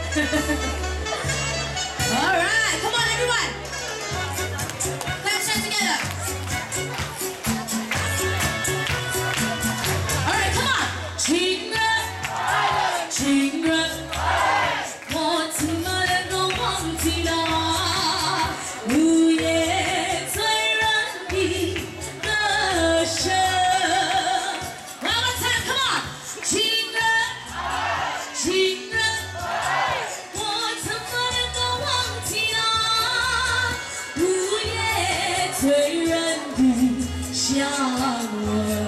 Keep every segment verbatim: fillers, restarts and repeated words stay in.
Alright, come on everyone. Let's try together. Alright, come on. 情人，情人，我怎么能够忘记那午夜醉人的歌声 ？One more time, come on. 情人，情人。 醉人的香吻，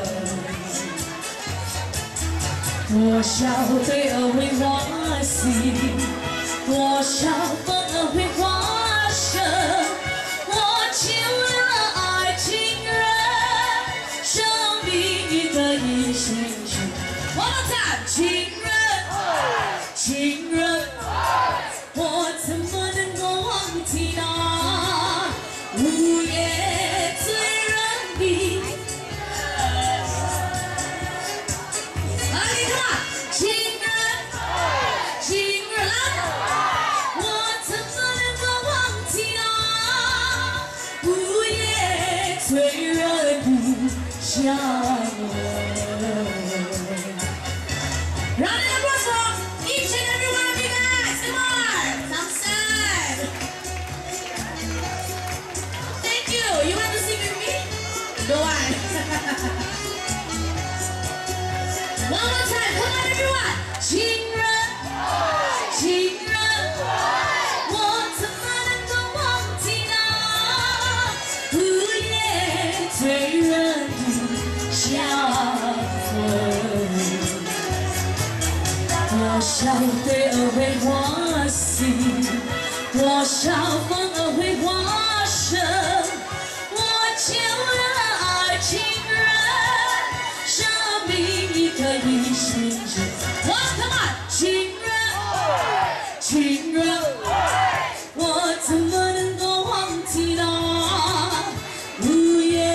多少对儿会花心，多少风儿会花生。我欠了爱情人，生命一个一心情。One more time， 情人，情人，我怎么能够忘记那午夜？ 醉人的香吻。Round of applause for each and every one of you guys. Come on, outside. Thank you. You want to sing with me? Go on. One more time. Come on, everyone. 情人，情人，我怎么能够忘记那午夜？ 醉人的香吻，多少对儿会花心，多少风儿会花生。我欠了爱情人，生命一个一心人。One come on， 情人，情人，我怎么能够忘记那午夜？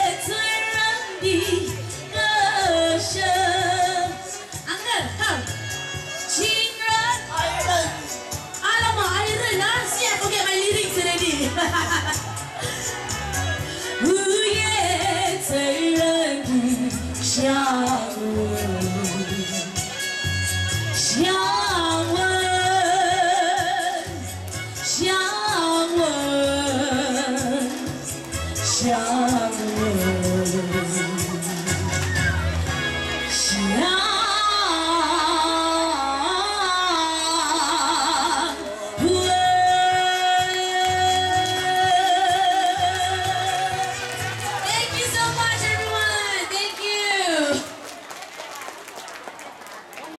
午夜醉人的香吻，香。